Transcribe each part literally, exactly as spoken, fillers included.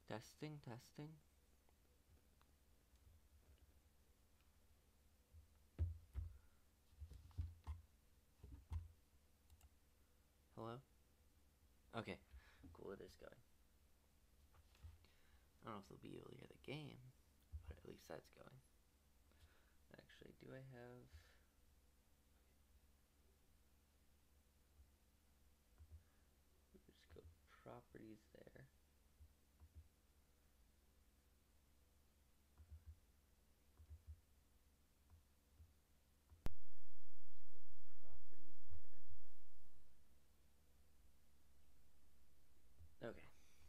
Testing, testing. Hello? Okay, cool, it is going. I don't know if they'll be able to hear the game, but at least that's going. Actually, do I have... Just go properties there. Okay.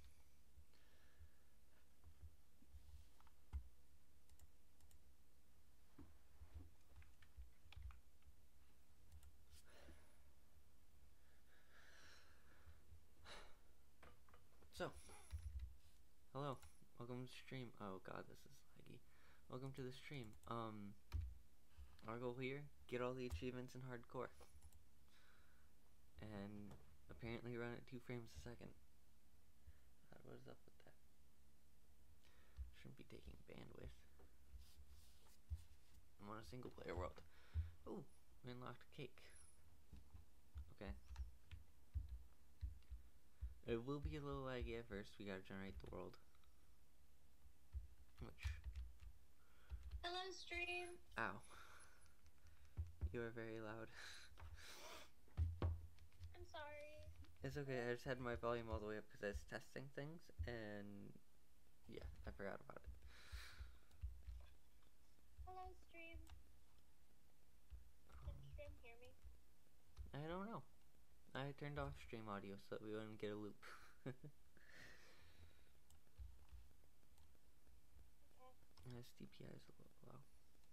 So, hello. Welcome to the stream. Oh god, this is laggy. Welcome to the stream. Um, our goal here, get all the achievements in hardcore. And apparently run at two frames a second. Uh, what is up with that? Shouldn't be taking bandwidth. I'm on a single player world. Ooh, we unlocked a cake. Okay. It will be a little laggy at first. We gotta generate the world. Which... Hello, stream. Ow. You are very loud. I'm sorry. It's okay, I just had my volume all the way up because I was testing things, and yeah, I forgot about it. Hello, stream. Can stream hear me? I don't know. I turned off stream audio so that we wouldn't get a loop. Okay. S D P I is a little low.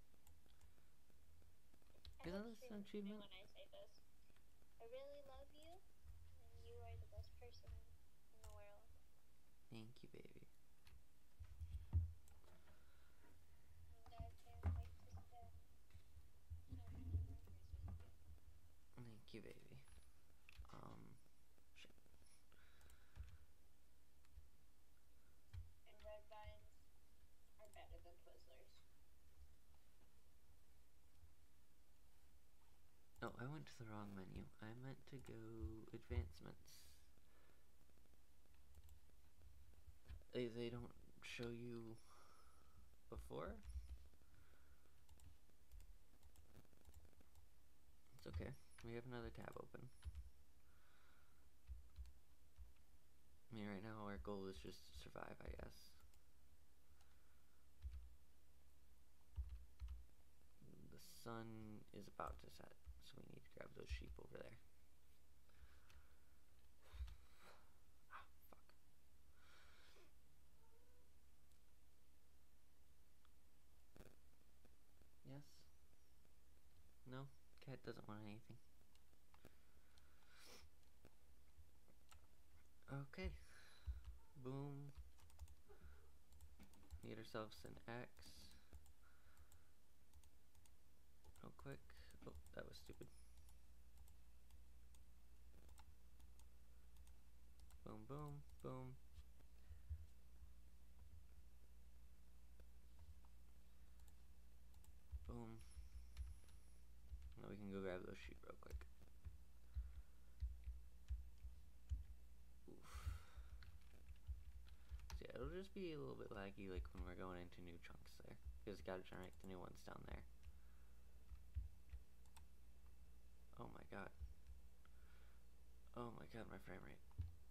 I Isn't hope this stream an hears me achievement? when I say this. I really love you, and you are the best person in the world. Thank you, baby. And I can't wait to spend so many more years with you. Thank you, baby. Um, shit. And red vines are better than Twizzlers. Oh, I went to the wrong menu. I meant to go advancements. They, they don't show you before? It's okay. We have another tab open. I mean, right now our goal is just to survive, I guess. The sun is about to set, so we need to grab those sheep over there. Ah, fuck. Yes? No? Cat doesn't want anything. Okay. Boom. Get ourselves an axe. Real quick. Oh, that was stupid. Boom, boom, boom. Boom. Now we can go grab those sheep real quick. Oof. So yeah, it'll just be a little bit laggy like when we're going into new chunks there. Because gotta generate the new ones down there. Oh my god. Oh my god, my frame rate.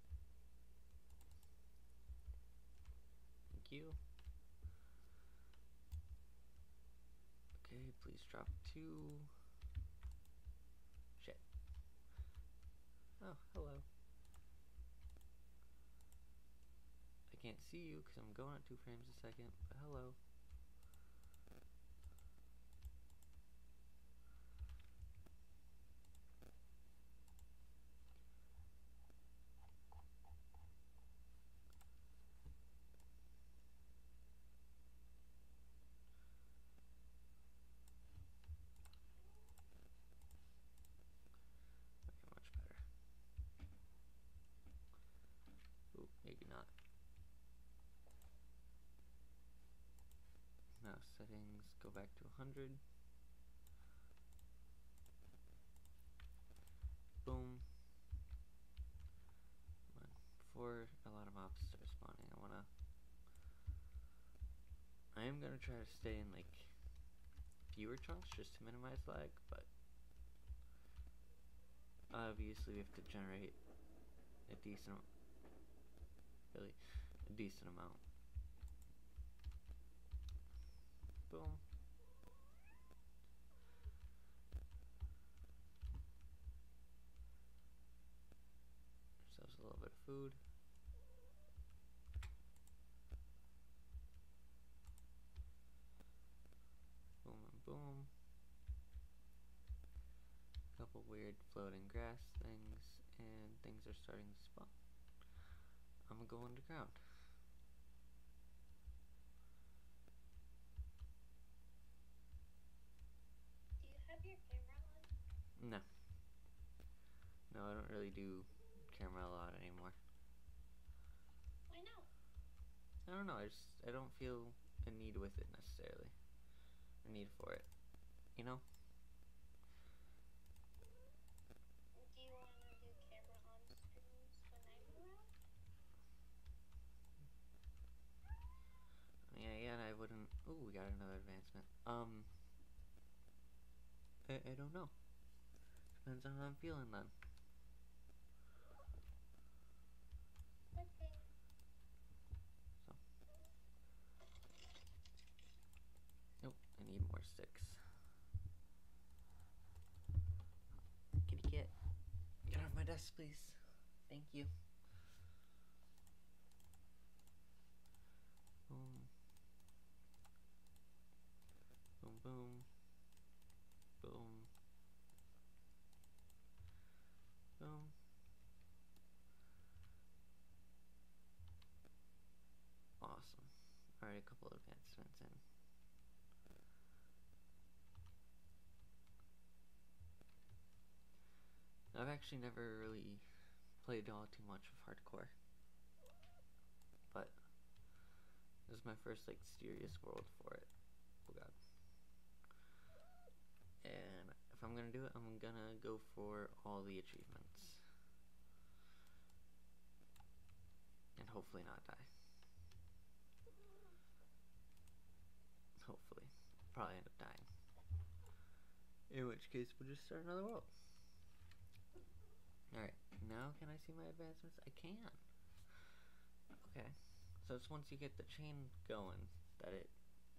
Thank you. Okay, please drop two. Shit. Oh, hello. I can't see you because I'm going at two frames a second, but hello. Okay, much better. Ooh, maybe not. settings, go back to one hundred. Boom. Come on. Before a lot of mobs start spawning, I wanna... I am gonna try to stay in, like, fewer chunks just to minimize lag, but... obviously we have to generate a decent... really, a decent amount. Boom. Ourselves a little bit of food. Boom and boom. Couple weird floating grass things, and things are starting to spawn. I'm gonna go underground. Do you have your camera on? No. No, I don't really do camera a lot anymore. Why not? I don't know, I just, I don't feel a need with it necessarily. A need for it. You know? Do you want to do camera on streams when I'm around? Yeah, yeah, I wouldn't... Ooh, we got another advancement. Um... I, I don't know. Depends on how I'm feeling then. Okay. So. Nope, I need more sticks. Kitty cat. Get off my desk, please. Thank you. Boom. Boom, boom. Boom. Boom. Awesome. Alright, a couple of advancements in. I've actually never really played all too much of hardcore, but this is my first like serious world for it. Oh god. And if I'm gonna do it, I'm gonna go for all the achievements. And hopefully not die. Hopefully. Probably end up dying. In which case, we'll just start another world. Alright, now can I see my advancements? I can. Okay. So it's once you get the chain going that it...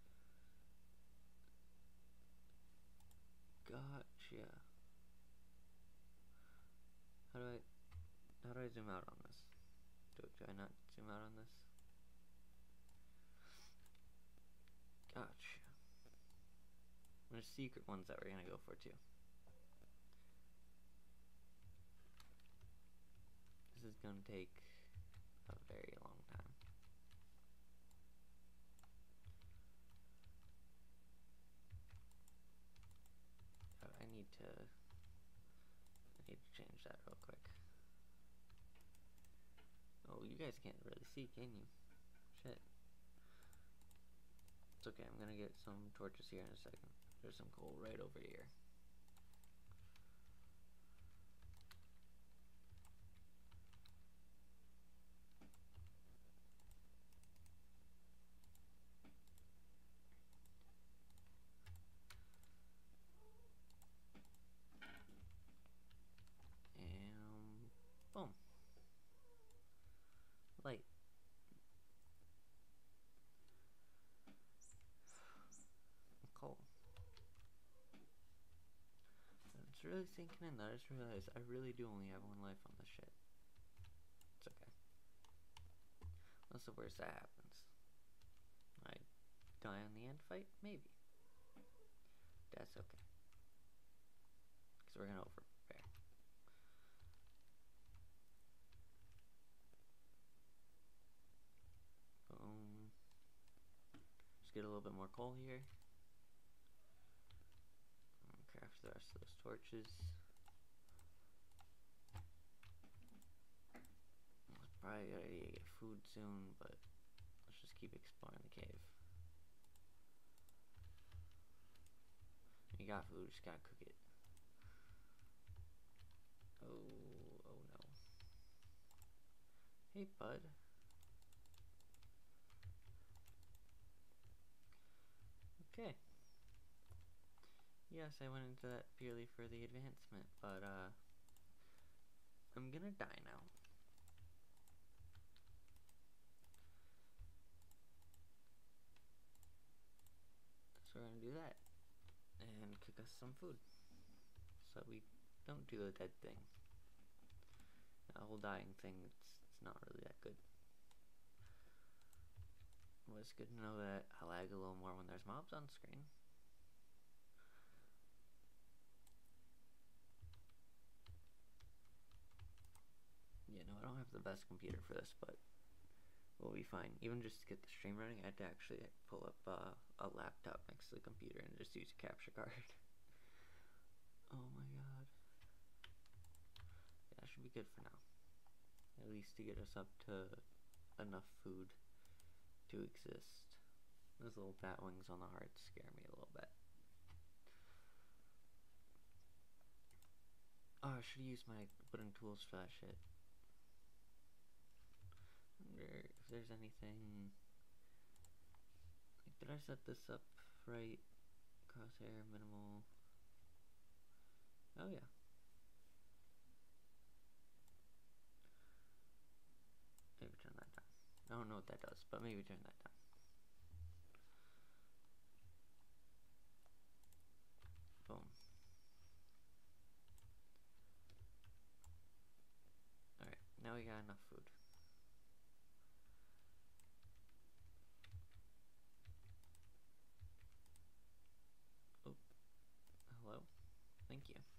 Gotcha. How do I... How do I zoom out on this? Do, do I not zoom out on this? Gotcha. There's secret ones that we're gonna go for too. This is gonna take a very long time. Oh, I need to I need to change that real quick. Oh, you guys can't really see, can you? Shit. It's okay, I'm gonna get some torches here in a second. There's some coal right over here. And boom. Light. Coal. It's really sinking in that I just realized I really do only have one life on this shit. It's okay. What's the worst that happens? I die on the end fight? Maybe. That's okay. Because we're gonna over prepare. Boom. Just get a little bit more coal here. Craft the rest of those torches. It's probably a good idea to get food soon, but let's just keep exploring the cave. you got food, just gotta cook it. Oh, oh no. Hey, bud. Okay. Yes, I went into that purely for the advancement, but, uh, I'm gonna die now. So we're gonna do that. And cook us some food. So we don't do the dead thing. The whole dying thing, it's, it's not really that good. Well, it's good to know that I lag a little more when there's mobs on screen. Yeah, no, I don't have the best computer for this, but we'll be fine. Even just to get the stream running, I had to actually pull up uh, a laptop next to the computer and just use a capture card. Oh my god. Yeah, that should be good for now. At least to get us up to enough food to exist. Those little bat wings on the heart scare me a little bit. Oh, I should use my wooden tools for that shit. I wonder if there's anything. Like, did I set this up right? Crosshair, minimal. Oh, yeah. Maybe turn that down. I don't know what that does, but maybe turn that down. Boom. Alright, now we got enough food. Oh, hello? Thank you.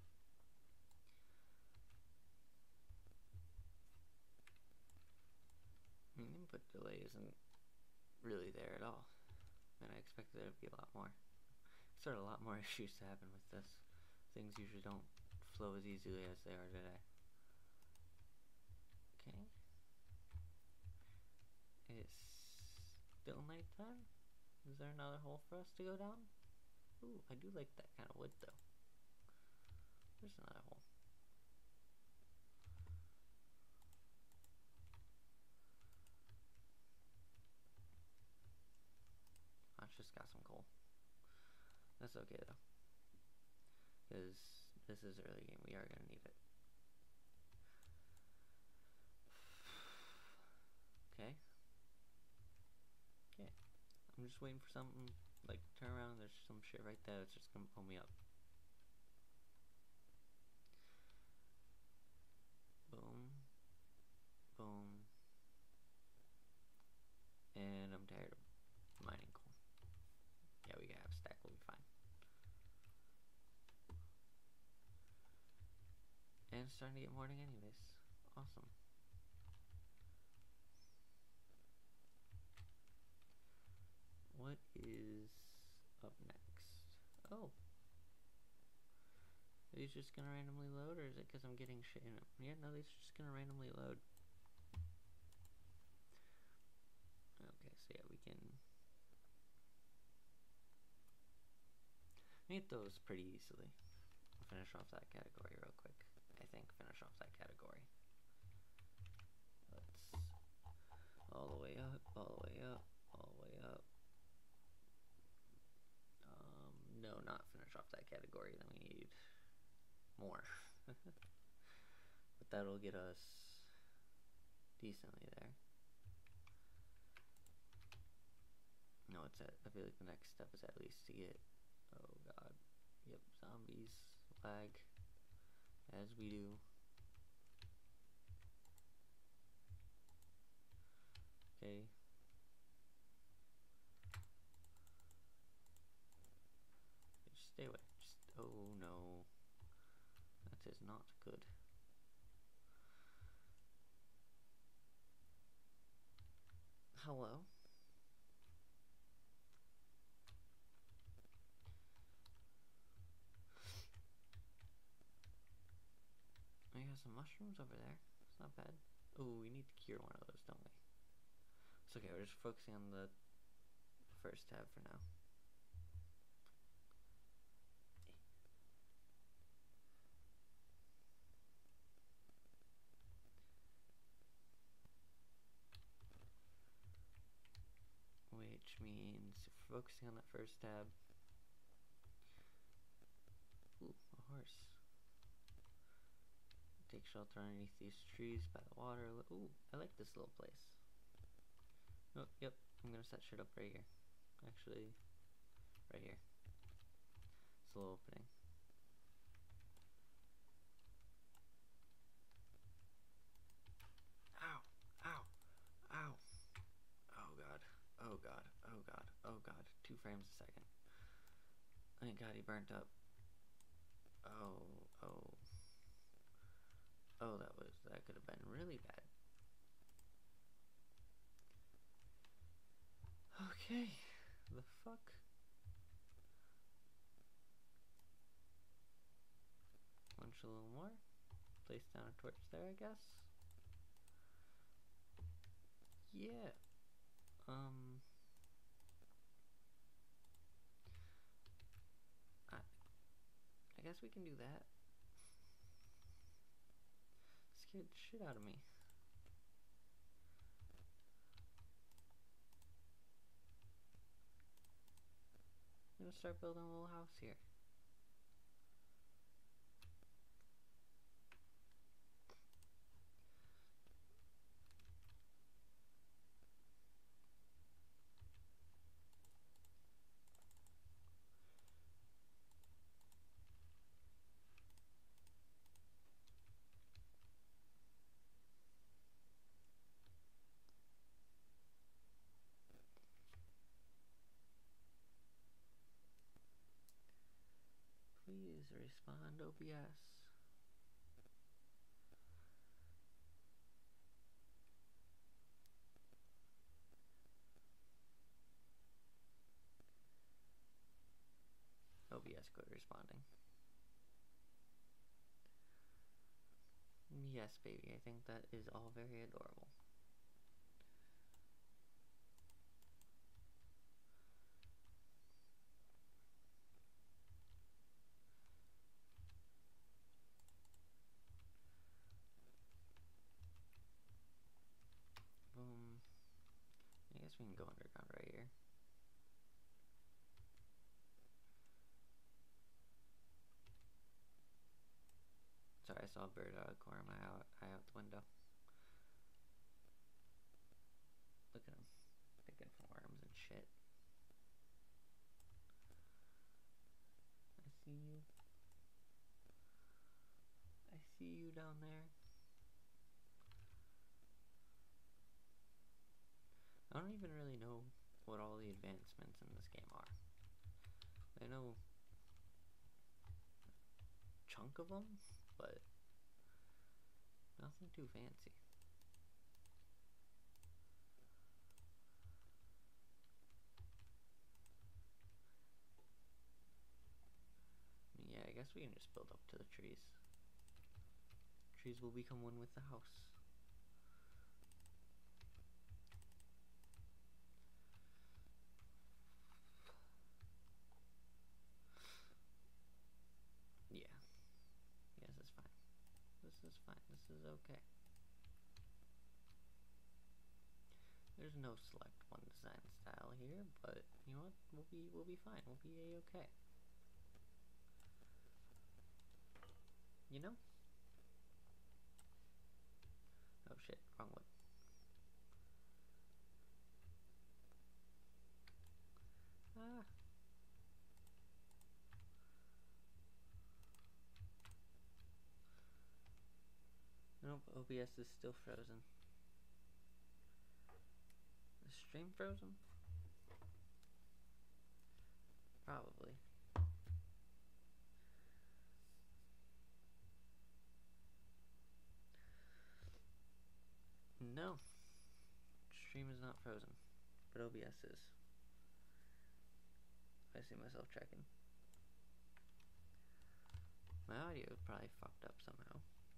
The input delay isn't really there at all. And I expected there to be a lot more. Sort of a lot more issues to happen with this. Things usually don't flow as easily as they are today. Okay. It's still nighttime? Is there another hole for us to go down? Ooh, I do like that kind of wood though. There's another hole. I just got some coal. That's okay though. Because this is early game, we are gonna need it. Okay. Okay. I'm just waiting for something, like, turn around, there's some shit right there that's just gonna pull me up. Boom. Boom. And I'm tired of mining coal. Yeah, we got a stack, we'll be fine. And it's starting to get morning anyways. Awesome. What is up next? Oh. Are these just gonna randomly load, or is it because I'm getting shit in them? Yeah, no, these are just gonna randomly load. Okay, so yeah, we can meet those pretty easily. I'll finish off that category real quick. I think finish off that category. Let's all the way up, all the way up, all the way up. Um, no, not finish off that category. Then we need more. But that'll get us decently there. No, it's at, I feel like the next step is at least to get, oh god, yep, zombies, lag, as we do. Okay. Just stay away, just, oh no, that is not good. Hello? We got some mushrooms over there. It's not bad. Oh, we need to cure one of those, don't we? It's okay, we're just focusing on the first tab for now. focusing on that first tab. Ooh, a horse. Take shelter underneath these trees by the water. Ooh, I like this little place. Oh, yep, I'm gonna set shit up right here. Actually, right here. It's a little opening. Ow! Ow! Ow! Oh god. Oh god. Oh god. Oh god. Two frames a second. Thank god he burnt up. Oh. Oh. Oh, that was, that could have been really bad. Okay. The fuck? Punch a little more. Place down a torch there, I guess. Yeah. Um. I, I guess we can do that. Scared the shit out of me. I'm gonna start building a little house here. Please respond, O B S. O B S quit responding. Yes, baby, I think that is all very adorable. Um, I guess we can go underground right here. Sorry, I saw a bird out of the corner of my eye out the window. Look at him, picking for worms and shit. I see you. I see you down there. I don't even really know what all the advancements in this game are. I know a chunk of them, but nothing too fancy. Yeah, I guess we can just build up to the trees. Trees will become one with the house. Yeah. Yes, it's fine. This is fine. This is okay. There's no select one design style here, but you know what? We'll be we'll be fine. We'll be a-okay. You know? Oh shit, wrong one. Ah. Nope, O B S is still frozen. Is stream frozen? Probably. No. Stream is not frozen, but O B S is. I see myself checking. My audio is probably fucked up somehow.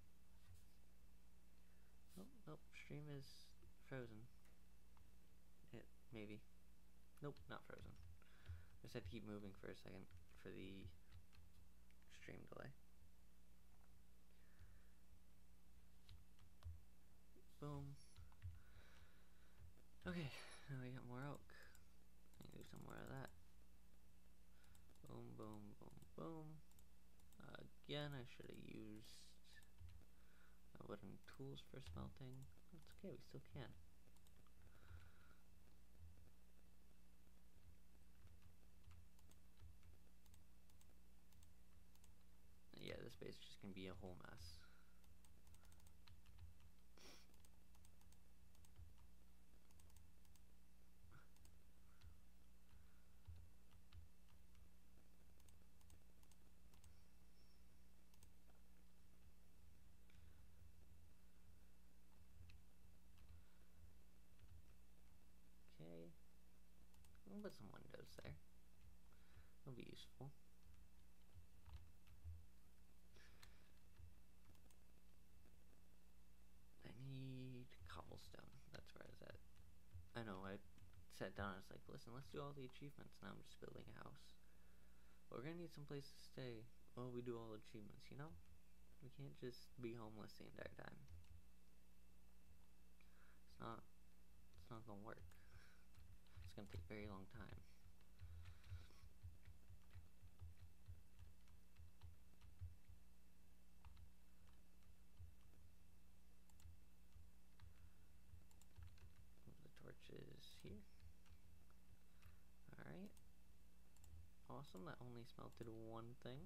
Nope, nope, stream is frozen. It, maybe. Nope, not frozen. I just had to keep moving for a second for the stream delay. Boom. Okay, now we got more oak. I need to do some more of that. Boom, boom, boom, boom. Uh, again, I should have used uh, wooden tools for smelting. That's okay, we still can. Yeah, this base is just gonna be a whole mess. Okay, I'll put some windows there. That'll be useful. I need cobblestone. That's where I was at. I know, I sat down and I was like, listen, let's do all the achievements. Now I'm just building a house. But we're gonna need some place to stay while we do all the achievements, you know? We can't just be homeless the entire time. It's not, it's not gonna work. It's gonna take a very long time. Move the torches here. Alright. Awesome, that only smelted one thing.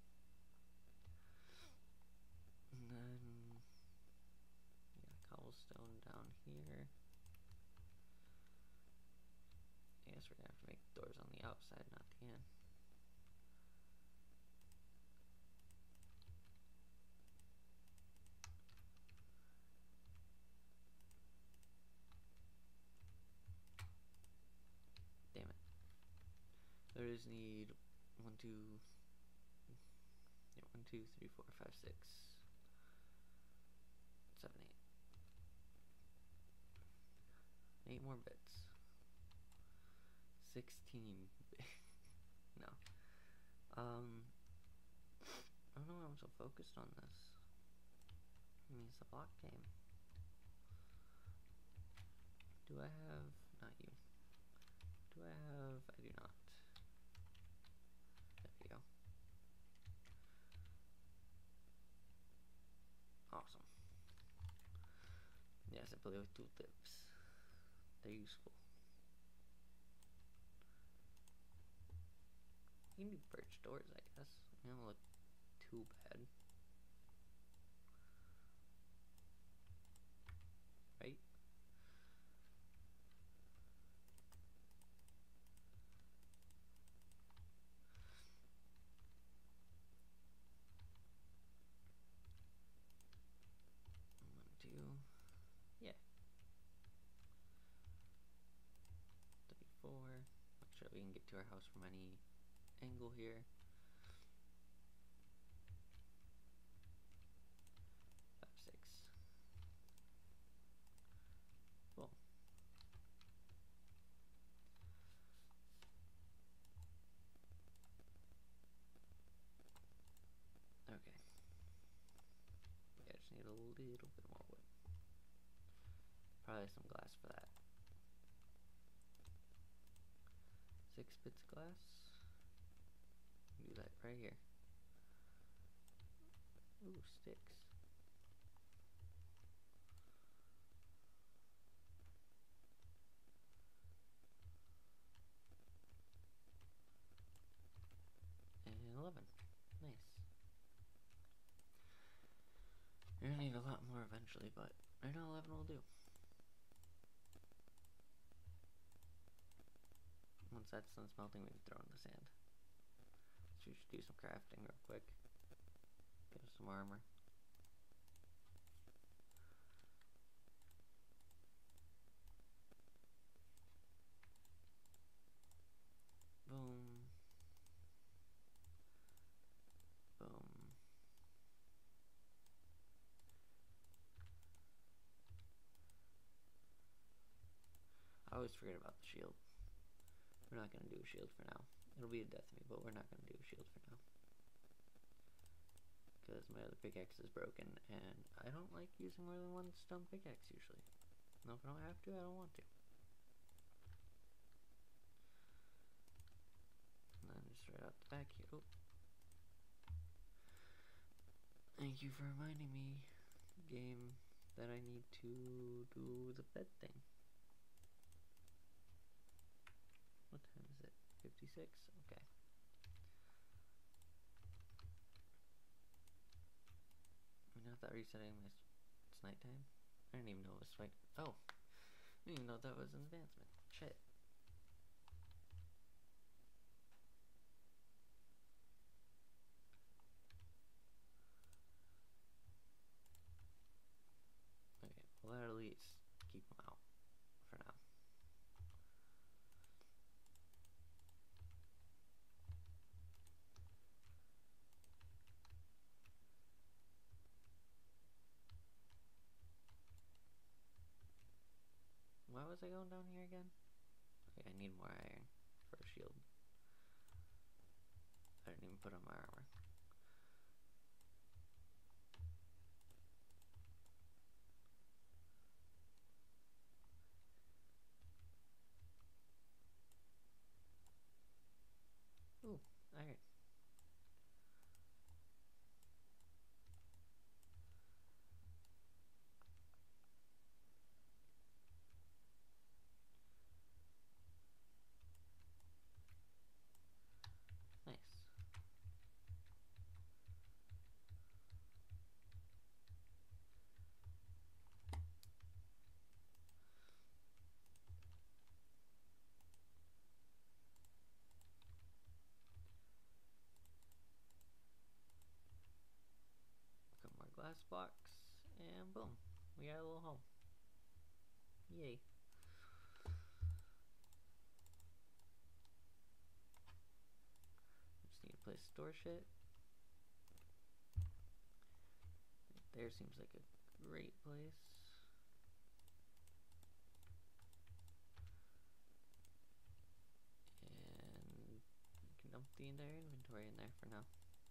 And then, yeah, cobblestone down here. I guess we're gonna have to make doors on the outside, not the in. Damn it. Doors need one, two, yeah, one, two, three, four, five, six, seven, eight. Eight more bits. Sixteen. No. Um. I don't know why I'm so focused on this. I mean, it's a block game. Do I have? Not you. Do I have? I do not. There we go. Awesome. Yes, I play with tooltips. They're useful. You can do birch doors, I guess. They don't look too bad. Right? One, two. Yeah. Three, four. Make sure we can get to our house from any angle here. Five, six. Cool. Okay. Yeah, I just need a little bit more wood. Probably some glass for that. Six bits of glass. Do that right here. Ooh, sticks. And eleven. Nice. You're gonna need a lot more eventually, but right now eleven will do. Once that's done smelting, we can throw in the sand. So we should do some crafting real quick. Get us some armor. Boom. Boom. I always forget about the shield. We're not going to do a shield for now. It'll be a death me, but we're not going to do a shield for now. Because my other pickaxe is broken, and I don't like using more than one stone pickaxe usually. No, if I don't have to, I don't want to. back here. Oh. Thank you for reminding me, game, that I need to do the bed thing. What time is it? fifty-six? Okay. Not that resetting my... It's nighttime? I didn't even know it was like... Oh! I didn't even know that was an advancement. Shit. Okay, well that'll at least keep them out for now. Why was I going down here again? Okay, I need more iron for a shield. I didn't even put on my armor. Ooh, iron. Nice. Couple more glass blocks, and boom, we got a little home. Yay. Just need a place to store shit. There seems like a great place. And you can dump the entire inventory in there for now.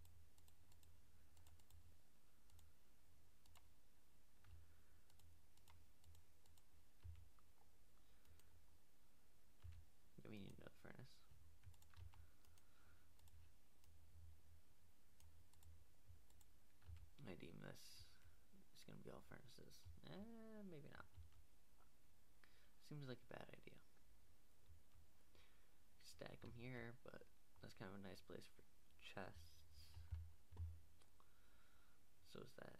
Yeah, we need another furnace. I deem this is gonna be all furnaces. Eh, maybe not. Seems like a bad idea. Stack them here, but that's kind of a nice place for chests. So is that.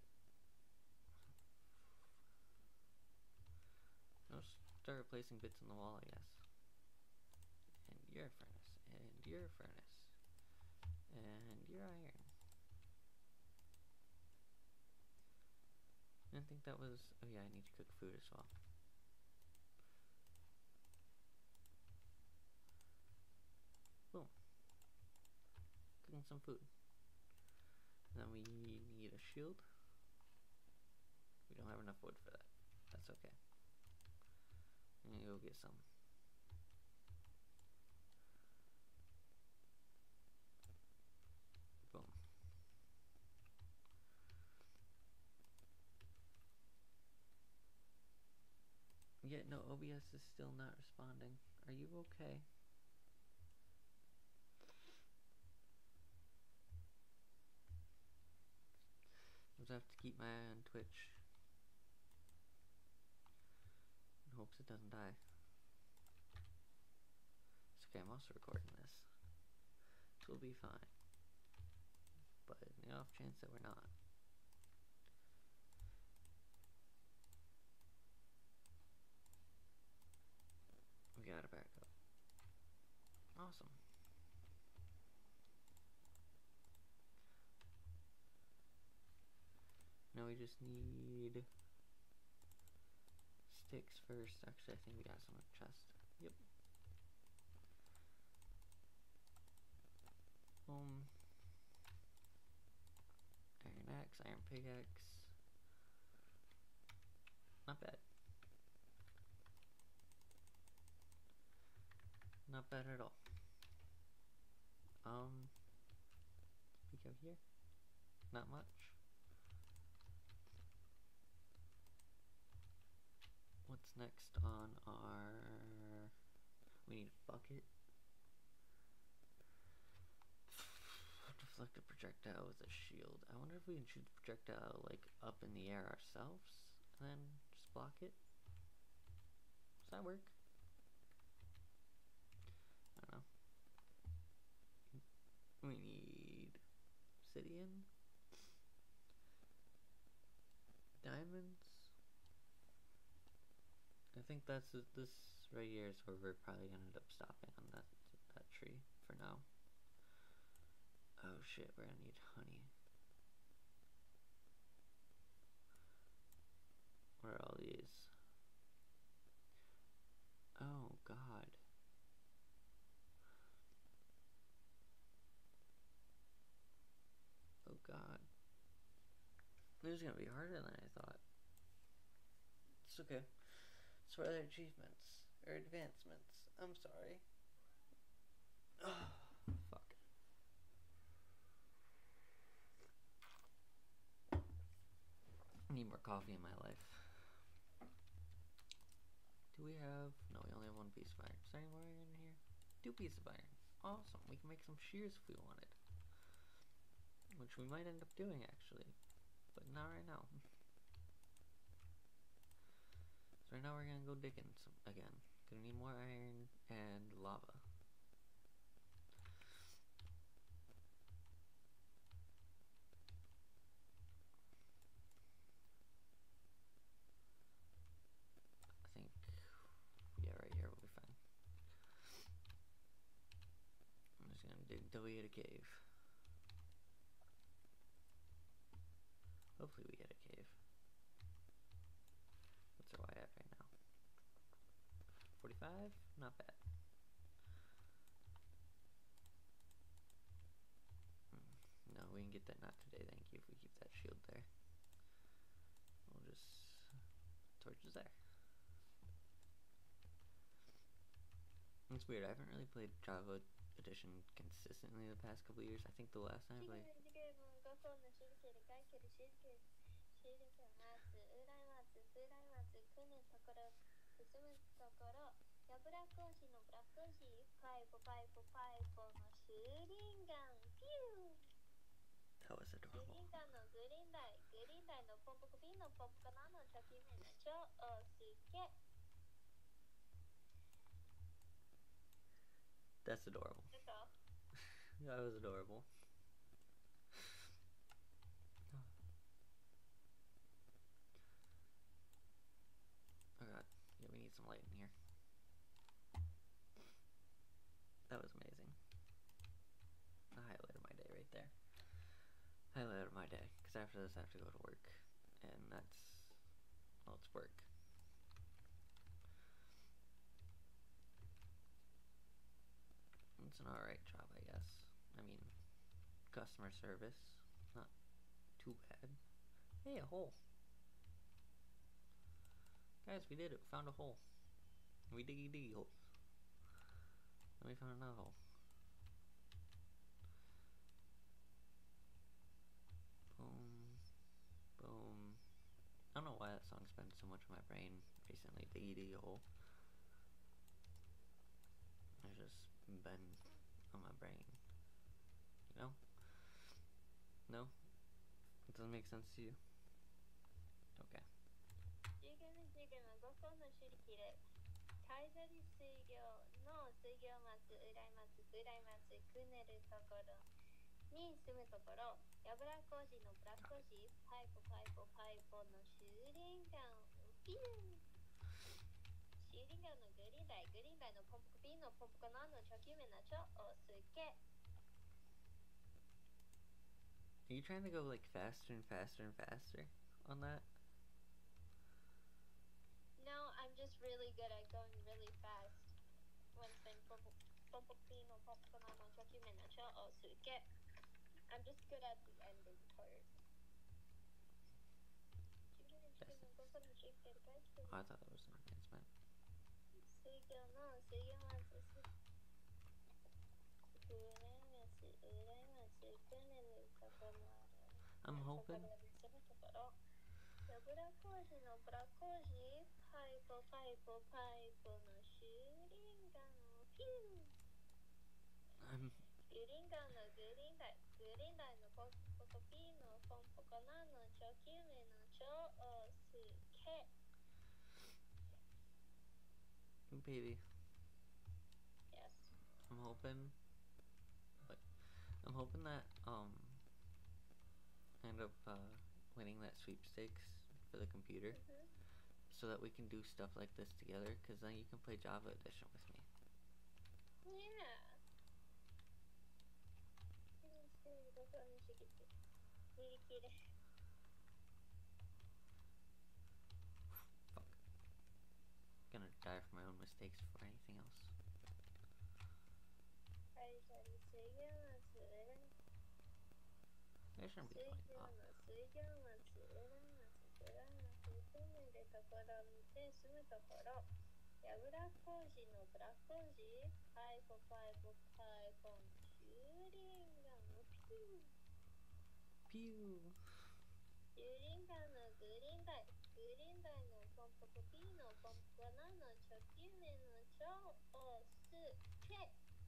I'll start replacing bits in the wall, I guess. And you're a furnace, and you're a furnace, and you're iron. I didn't think that was. Oh yeah, I need to cook food as well. Boom. Cooking some food. Then we need a shield. We don't have enough wood for that. That's okay. I'm gonna go get some. Boom. Yet no, O B S is still not responding. Are you okay? I just have to keep my eye on Twitch in hopes it doesn't die. It's okay, I'm also recording this. So we'll be fine. But in the off chance that we're not. We got it back up. Awesome. Now we just need sticks first. Actually, I think we got some in the chest. Yep. Boom. Iron axe, iron pickaxe. Not bad. Not bad at all. Um, speak of here. Not much. What's next on our... We need a bucket. block the projectile with a shield. I wonder if we can shoot the projectile like up in the air ourselves and then just block it. Does that work? I don't know. We need obsidian, diamonds. I think that's this right here is where we're probably gonna end up stopping on that that tree for now. Oh shit, we're gonna need honey. Where are all these? Oh god. Oh god. This is gonna be harder than I thought. It's okay. It's for other achievements or advancements. I'm sorry. Oh, fuck. I need more coffee in my life. Do we have... No, we only have one piece of iron. Is there any more iron in here? Two pieces of iron. Awesome. We can make some shears if we wanted. Which we might end up doing, actually. But not right now. So right now we're gonna go digging some again. Gonna need more iron and lava. I think, yeah, right here will be fine. I'm just gonna dig till we get a cave. Hopefully we get a cave. What's our Y at right now? forty-five? Not bad. Hmm. No, we can get that not today, thank you, if we keep that shield there. We'll just... torches there. It's weird, I haven't really played Java Edition consistently the past couple years. I think the last time I played... That was adorable. That's adorable. That was adorable. Oh god, yeah, we need some light in here. That was amazing. The highlight of my day right there. Highlight of my day, because after this I have to go to work, and that's, well, it's work. It's an alright job, I guess. I mean, customer service, not too bad. Hey, a hole. Guys, we did it. We found a hole. We diggy diggy holes. And we found another hole. Boom. Boom. I don't know why that song's been so much in my brain recently. Diggy diggy hole. It's just been on my brain. You know? No? It doesn't make sense to you? Okay. Are you trying to go like faster and faster and faster on that? No, I'm just really good at going really fast. When saying I'm just good at the ending part. Oh, I thought that was an advancement. I'm hoping. I'm グリーンダイグリーンダイのポポコピーのポンポコナのチョキュメのチョオスケ Baby, Yes. I'm hoping, but I'm hoping that um I end up uh, winning that sweepstakes for the computer, Mm-hmm. so that we can do stuff like this together. Cause then you can play Java Edition with me. Yeah. どこにしきって逃げ切れ Fuck. Gonna die for my own mistakes before anything else. 会社に水源は釣れない I shouldn't be 水 playing 源 that. は水源は釣れないが作らなくてめでところ見て住むところやぶら工事のブラ工事パイポパイポパイポのシューリンガンのピュー Pew. シューリンガンのグリーンダイグリーンダイのポンポコピーのポンポコナのチョキュメのチョオスケ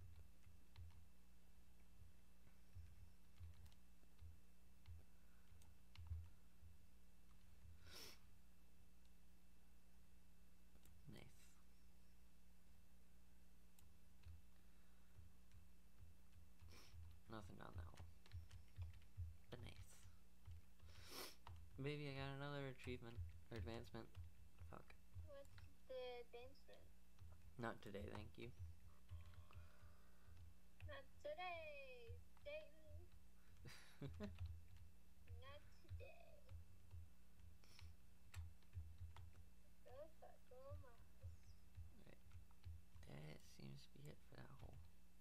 Nice. Nothing down that hole. But nice. Baby, I got another achievement or advancement. Fuck. What's the advancement? Not today, thank you. Not today, Satan. Not today. Go Facomas. Alright. That seems to be it for that hole.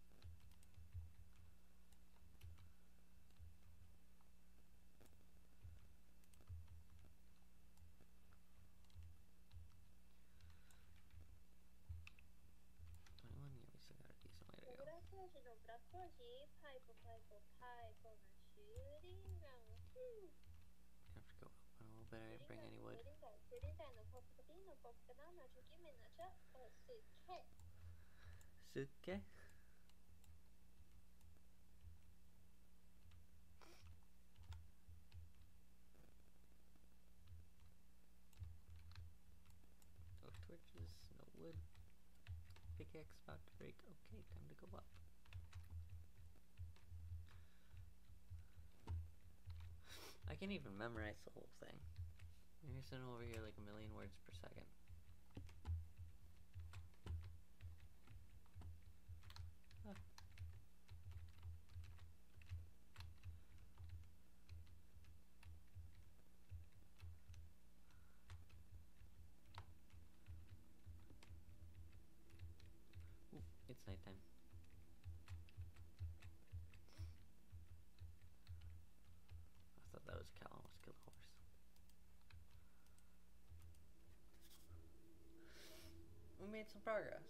twenty-one, yeah, we still got a decent way to go. ブラコージのブラコージパイポパイポパイポのシューリンガンフー Have to go up a little bit. I didn't bring any wood. グリーンダイグリーンダイのポップピーのポップナのチョキメのチョオスケ Suke? No torches, no wood. Pickaxe about to break. Okay, time to go up. I can't even memorize the whole thing. You're sitting over here like a million words per second. Huh. Ooh, it's nighttime. I thought that was a cow. I almost killed a horse. We made some progress.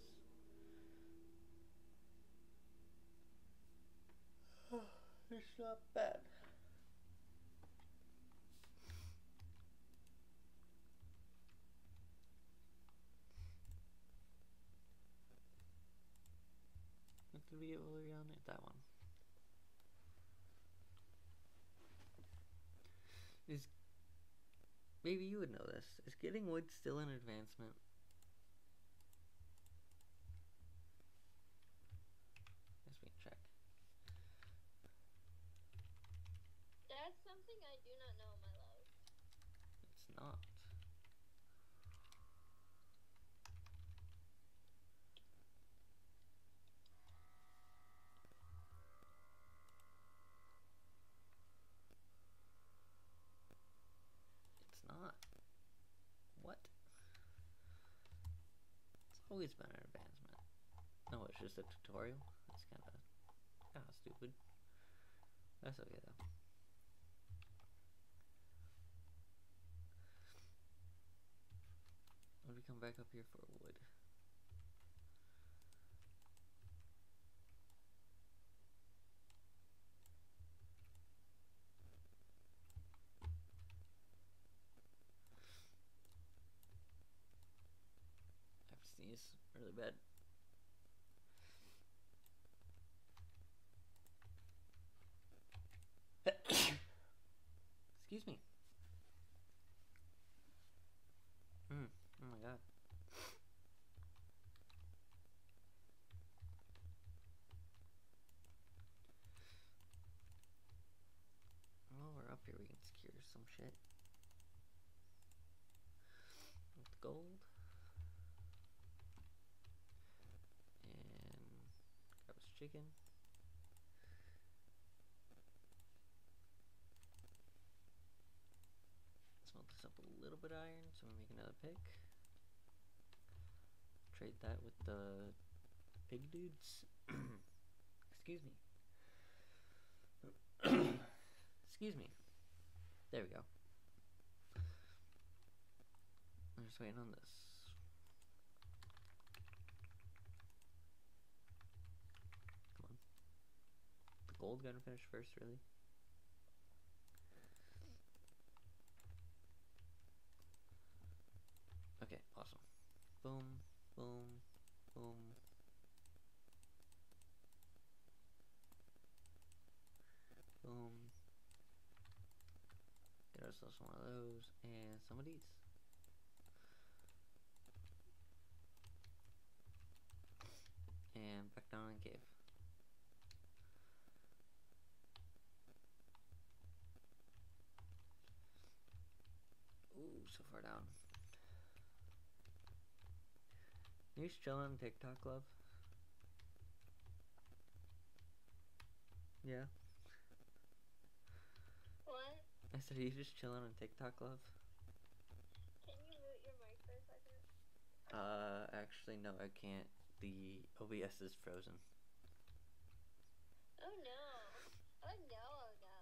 It's not bad. What did we get while we were on it? That one. Is maybe you would know this. Is getting wood still an advancement? Guess we can check. That's something I do not know, my love. It's not. It's not. What? It's always been an advancement. No, it's just a tutorial. That's kind of kind of stupid. That's okay though. When we come back up here for wood. I have to sneeze really bad. some shit with gold. And grab his chicken. Smelt this up a little bit of iron, so we make another pick. Trade that with the pig dudes. Excuse me. Excuse me. There we go. I'm just waiting on this. Come on. The gold gonna finish first, really? Okay, awesome. Boom, boom, boom. Boom. Get ourselves one of those and some of these. And back down in the cave. Ooh, so far down. You just chilling on TikTok, love? Yeah. What? I said, are you just chilling on TikTok, love? Can you mute your mic for a second? Uh, actually, no, I can't. The O B S is frozen. Oh no. Oh no, oh no.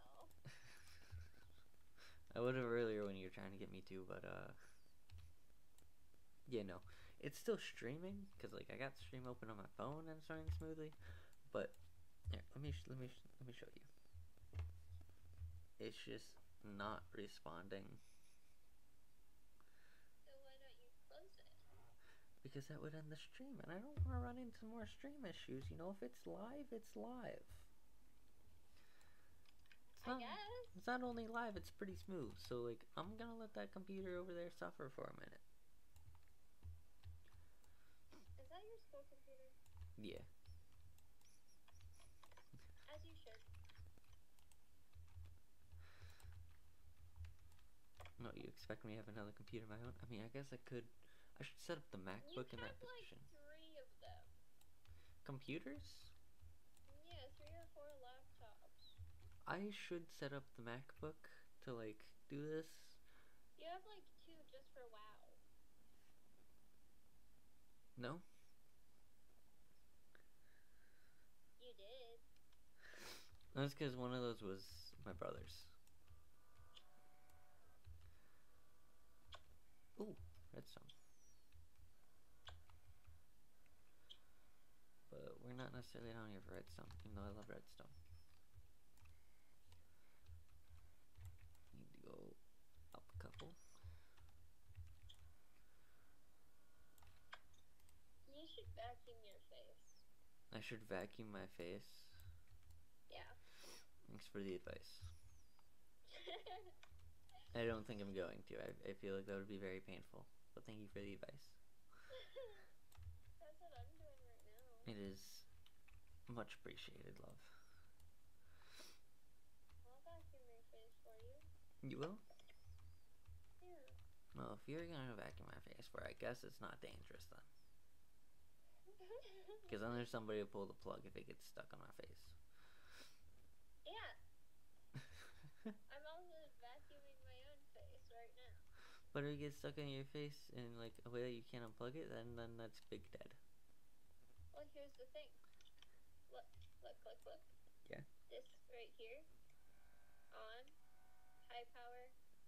I would have earlier when you were trying to get me to, but, uh... yeah, no. It's still streaming, because, like, I got stream open on my phone and it's running smoothly. But, yeah, let me, sh let me, sh let me show you. It's just not responding. So why don't you close it? Because that would end the stream, and I don't want to run into more stream issues. You know, if it's live, it's live. It's not, I guess. it's not only live, it's pretty smooth. So, like, I'm gonna let that computer over there suffer for a minute. Is that your school computer? Yeah. As you should. No, you expect me to have another computer of my own? I mean, I guess I could. I should set up the MacBook You in that have like position. three of them. Computers? Yeah, three or four laptops. I should set up the MacBook to, like, do this. You have like two just for WoW. No? You did. That's because one of those was my brother's. Ooh, redstone. But we're not necessarily down here for redstone, even though I love redstone. Need to go up a couple. You should vacuum your face. I should vacuum my face. Yeah. Thanks for the advice. I don't think I'm going to. I, I feel like that would be very painful. But thank you for the advice. That's what I'm doing right now. It is much appreciated, love. I'll vacuum your face for you. You will? Yeah. Well, if you're gonna vacuum my face for it, I guess it's not dangerous then. Because then there's somebody to pull the plug if it gets stuck on my face. Yeah. I'm also vacuuming my own face right now. But if it gets stuck on your face in like a way that you can't unplug it, then then that's big dead. Well, here's the thing. Look, look, look, look. Yeah. This right here. On. High power.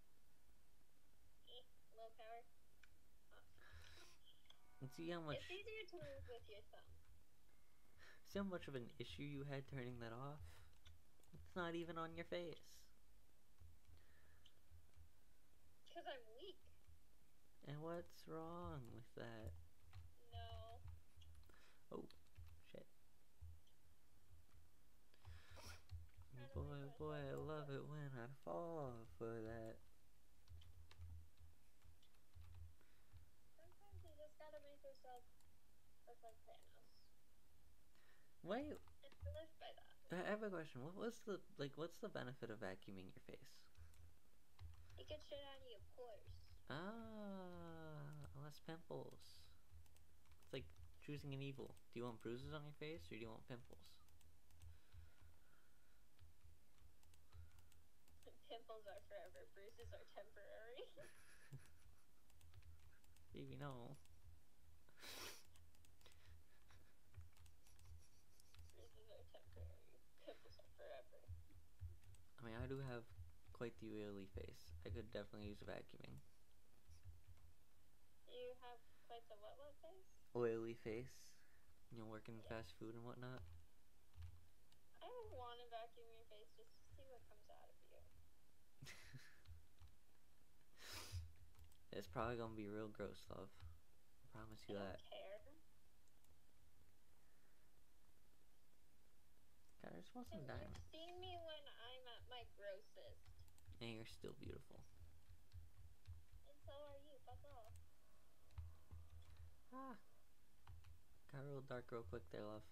Eh, low power. Off. And see how much It's easier to move with your thumb. see how much of an issue you had turning that off? It's not even on your face. Because I'm weak. And what's wrong with that? No. Oh, shit. Trying to Boy, make boy, I myself love look it when I fall for that. Sometimes you just gotta make yourself look like Thanos. Wait, And I live by that. I have a question. What was the, like, what's the benefit of vacuuming your face? It gets shit out of your pores. Ah, less pimples. It's like choosing an evil. Do you want bruises on your face or do you want pimples? Pimples are forever. Bruises are temporary. Baby, no. Bruises are temporary. Pimples are forever. I mean, I do have quite the oily face. I could definitely use vacuuming. You have quite the what what face? Oily face. You know, working Yeah. fast food and whatnot. I want to vacuum your face just to see what comes out of you. It's probably gonna be real gross, love. I promise you I don't that. care. God, I just want some You've diamonds. seen me when I'm at my grossest. And you're still beautiful. And so are you. Fuck off. Ah. Got real dark real quick there, love.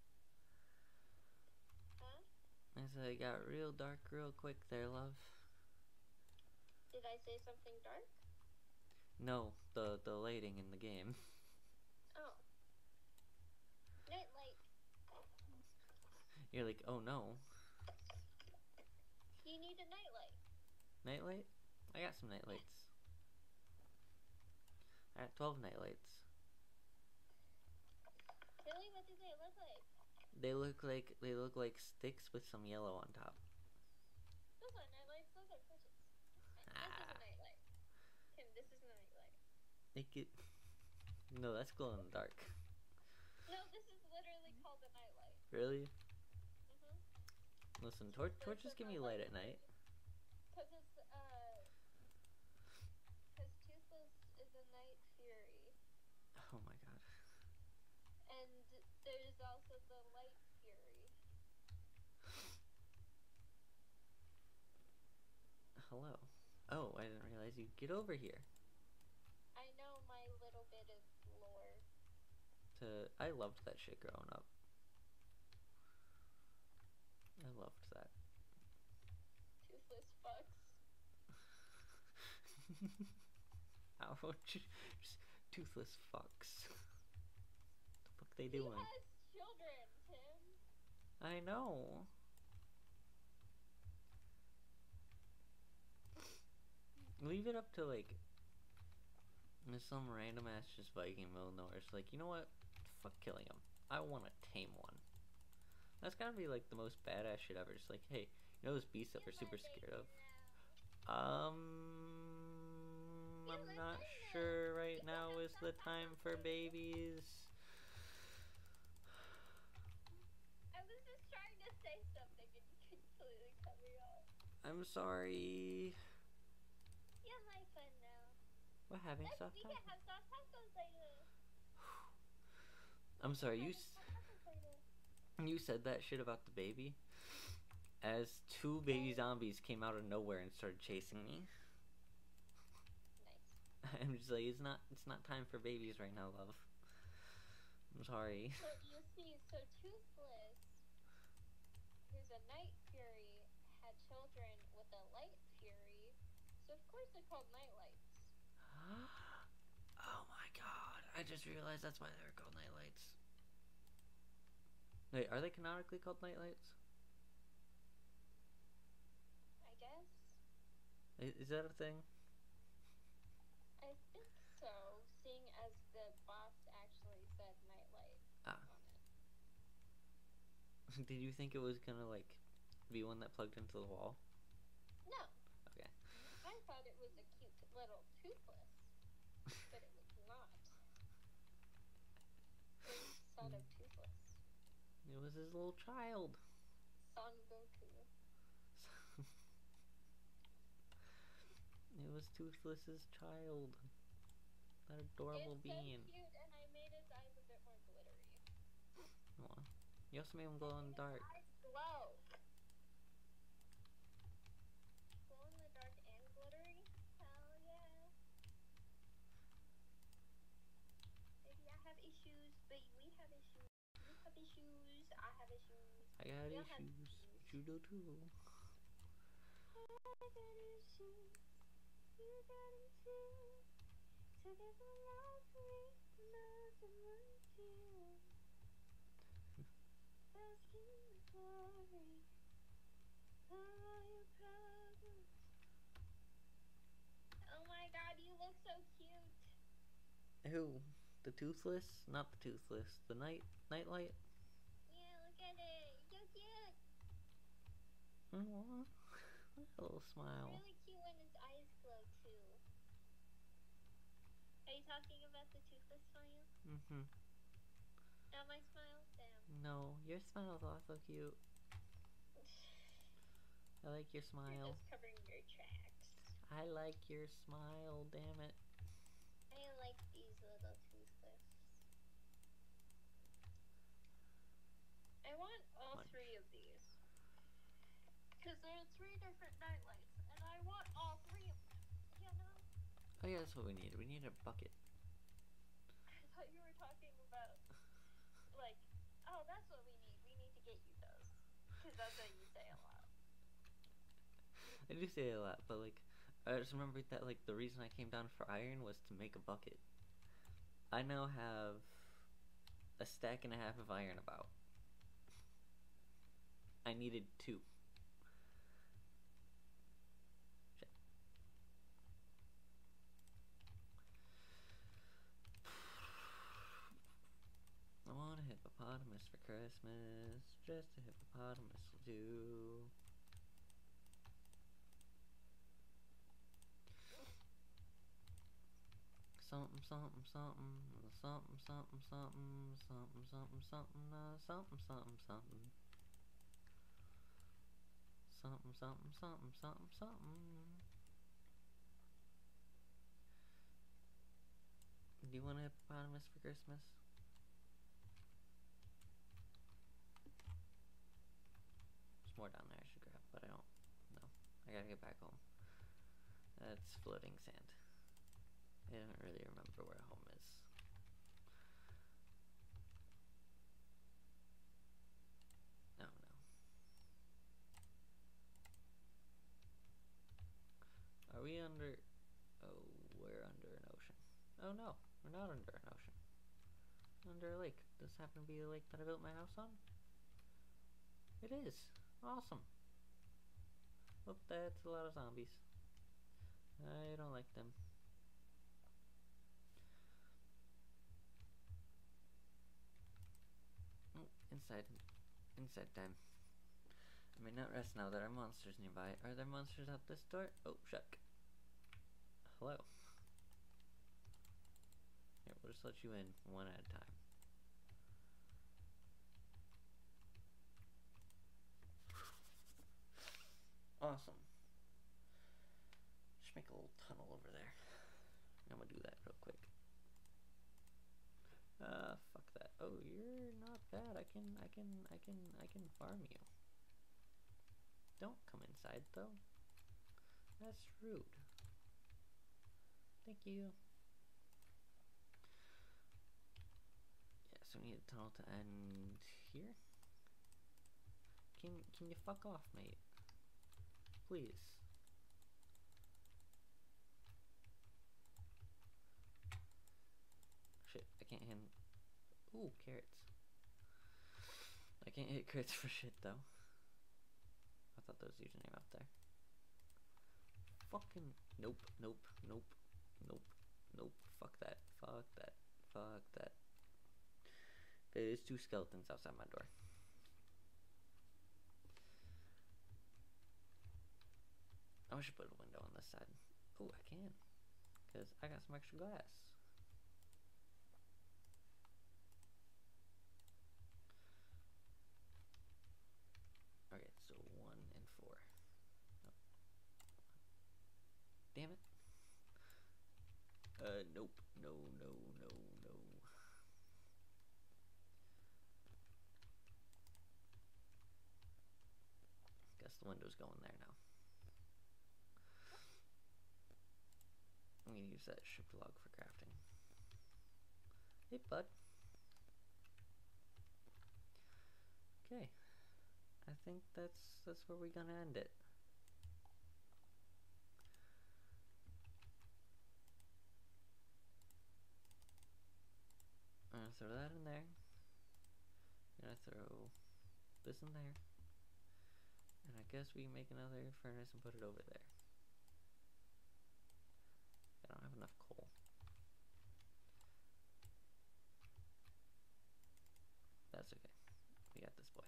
Huh? I said it got real dark real quick there, love. Did I say something dark? No, the the lighting in the game. Oh. Nightlight. You're like, oh no. You need a nightlight. Nightlight? I got some nightlights. I got twelve nightlights. Really? What do they look like? They look like they look like sticks with some yellow on top. Those aren't nightlights. Those are torches. Ah. This is a nightlight. Tim, this is a nightlight. Make it. No, that's glow in the dark. No, this is literally called a nightlight. Really? Mhm. Listen, tor torches give me light at night. Cause it's uh. Cause Toothless is a night fury. Oh my god. And there's also the light fury. Hello. Oh, I didn't realize you'd get over here. I know my little bit of lore. To I loved that shit growing up. I loved that. Toothless fucks. Ouch. Just toothless fucks. The fuck they He doing? has children, Tim. I know. Leave it up to like there's some random ass just Viking Milnor. It's like, you know what? Fuck killing him. I want to tame one. That's gotta be like the most badass shit ever. Just like, hey, you know those beasts that we're super scared of? Um, I'm not sure right now is the time for babies. I was just trying to say something and you completely cut me off. I'm sorry. Yeah, my fun now. We're having Let's, soft we time. can have soft tacos later. I'm sorry, you Have s- soft tacos later. you said that shit about the baby as two baby zombies came out of nowhere and started chasing me. Nice. I'm just like, it's not it's not time for babies right now, love. I'm sorry. So you see, so Toothless, who's a night fury, had children with a light fury, so of course they're called nightlights. Oh my god. I just realized that's why they're called nightlights. Wait, are they canonically called nightlights? I guess. Is, is that a thing? I think so, seeing as the box actually said nightlight Ah. on it. Did you think it was gonna like be one that plugged into the wall? No. Okay. I thought it was a cute little Toothless, but it was not. It was son of Toothless. It was his little child. Son Goku. It was Toothless's child. That adorable It's being. so cute, and I made his eyes a bit more glittery. Aw. You also made him glow in the dark. His eyes glow. Glow in the dark and glittery? Hell yeah. Baby, I have issues. Baby, we have issues. You have issues. I have issues. I got We all have issues. issues. Judo too. I got issues. You got him too. Took it from all three. Nothing like you. Asking the glory of all your problems. Oh my god, you look so cute. Who? The toothless? Not the toothless. The night nightlight? Yeah, look at it. So cute. Aww. A little smile. Really cute when its eyes glow too. Are you talking about the toothless smile? Mm-hmm. Not my smile? Damn. No, your smile's also cute. I like your smile. You're just covering your tracks. I like your smile, damn it. I like these little toothless. I want all Munch. three of these. Because there are three different nightlights, and I want all three of them, you know? Oh yeah, that's what we need. We need a bucket. I thought you were talking about, like, oh, that's what we need. We need to get you those. Because that's what you say a lot. I do say it a lot, but like, I just remembered that like the reason I came down for iron was to make a bucket. I now have a stack and a half of iron about. I needed two. Shit. I want a hippopotamus for Christmas. Just a hippopotamus will do. Something, something, something, something, something, something, something, something, something, uh, something, something, something. Something, something, something, something, something. Do you want a hippopotamus for Christmas? There's more down there I should grab, but I don't know. I gotta get back home. That's floating sand. I don't really remember where home is. No, no. Are we under... Oh, we're under an ocean. Oh no, we're not under an ocean. Under a lake. Does this happen to be the lake that I built my house on? It is. Awesome. Oh, that's a lot of zombies. I don't like them. Oh, inside. Inside time. I may not rest now. There are monsters nearby. Are there monsters out this door? Oh, shuck. Hello. Here, we'll just let you in one at a time. Awesome. Just make a little tunnel over there. I'm gonna do that real quick. Uh, fuck that. Oh, you're not bad. I can, I can, I can, I can farm you. Don't come inside, though. That's rude. Thank you. Yeah, so we need a tunnel to end here. Can, can you fuck off, mate? Please. Shit, I can't hit. Ooh, carrots. I can't hit crits for shit, though. I thought that was the username up there. Fucking nope, nope, nope, nope, nope. Fuck that, fuck that, fuck that. There's two skeletons outside my door. I should put a window on this side. Oh, I can. Because I got some extra glass. Okay, so one and four. Oh. Damn it. Uh, nope. No, no, no, no. Guess the window's going there now. I'm gonna use that shipped log for crafting. Hey, bud. Okay. I think that's that's where we're gonna end it. throw that in there. Gonna throw this in there. And I guess we can make another furnace and put it over there. I don't have enough coal. That's okay. We got this boy.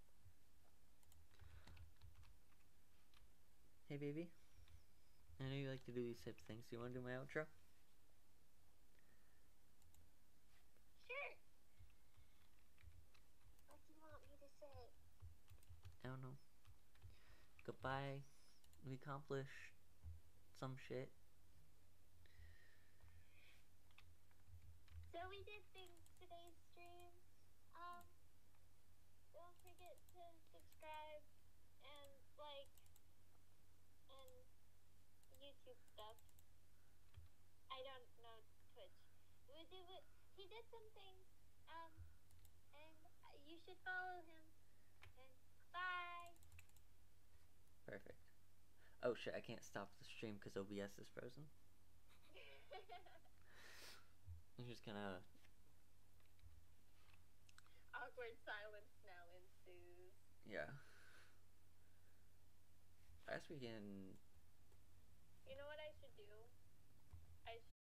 Hey baby. I know you like to do these types of things. Do you want to do my outro? Sure. What do you want me to say? I don't know. Goodbye. We accomplished some shit. So we did things today's stream. Um, don't forget to subscribe and like and YouTube stuff. I don't know Twitch. We did it. He did some things. Um, and you should follow him. And bye. Perfect. Oh shit, I can't stop the stream because O B S is frozen. I'm just gonna... Awkward silence now ensues. Yeah. I guess we can... You know what I should do? I